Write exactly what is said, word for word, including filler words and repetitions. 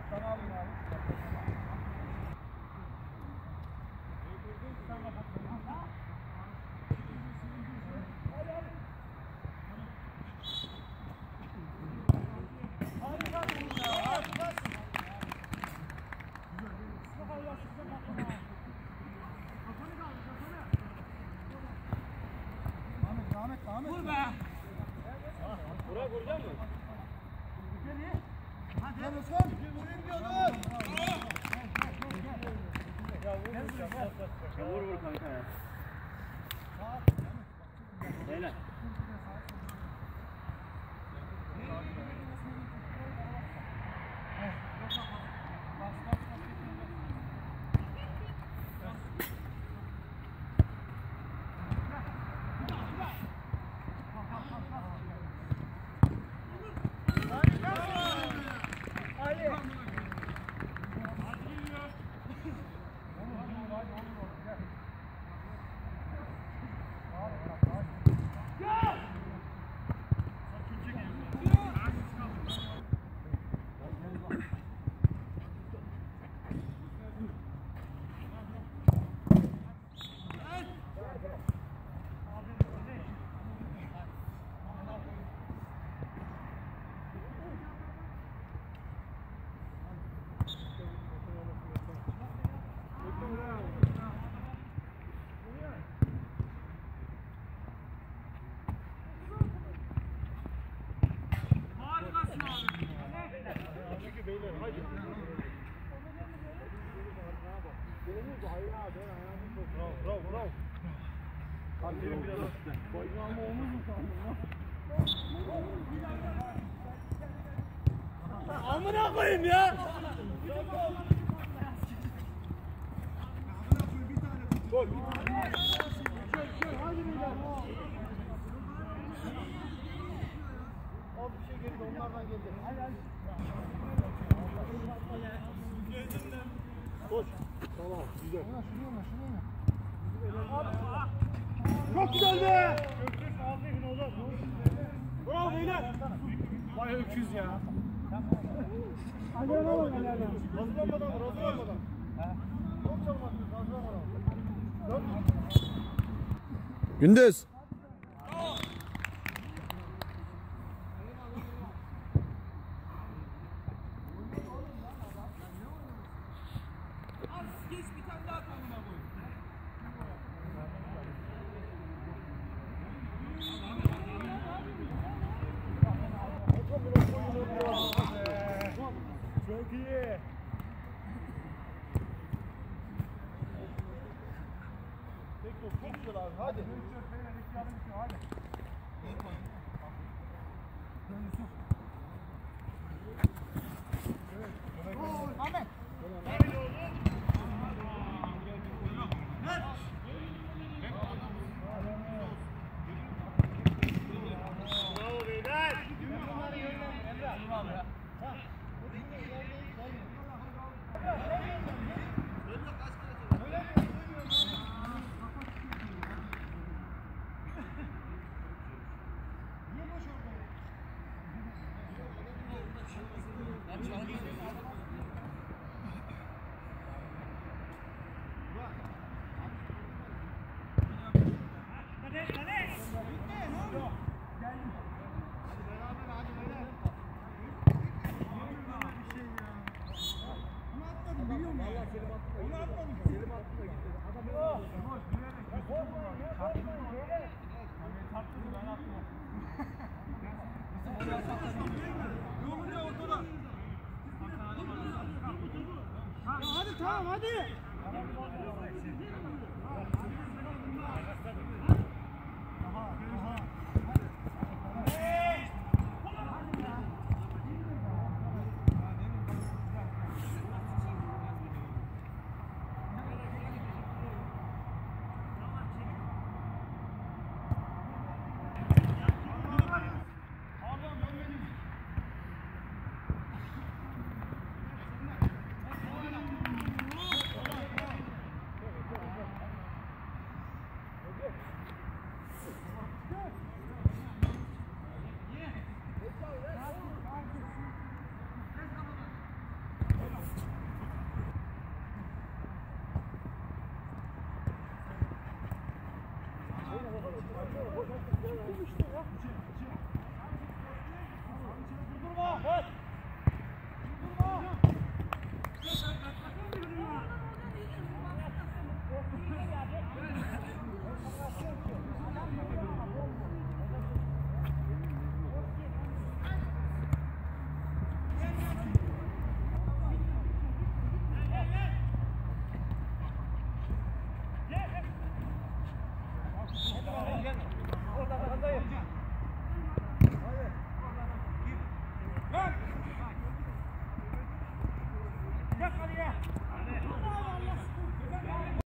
Vur be! Buraya vuracak mı? Hadi. Lan Osman! Vurayım diyordun! Ya vur vur kanka ya. Beyler. Bravo, bravo. Aferin biraz üstte. Boyunma olmaz mı sandın lan? Amına koyayım ya! Gol. Hadi beyler. Az bir şey geldi, onlardan geldi. Hadi hadi. Koş. Tamam, güzel. Şuraya, şuraya. Çok güzel be! Aferin oğlum. Bravo beyler. Vay öküz ya. Hadi oğlum. Hazırlanmadan, hazırlanmadan. Çok çalmaktır, hazırlanmadan. Gündüz. Geç bir tane daha konuma koy. Çok iyi. Tek top çok güzel abi. Hadi. Hadi. Ahmet. Bravo beyler. Hadi tamam hadi.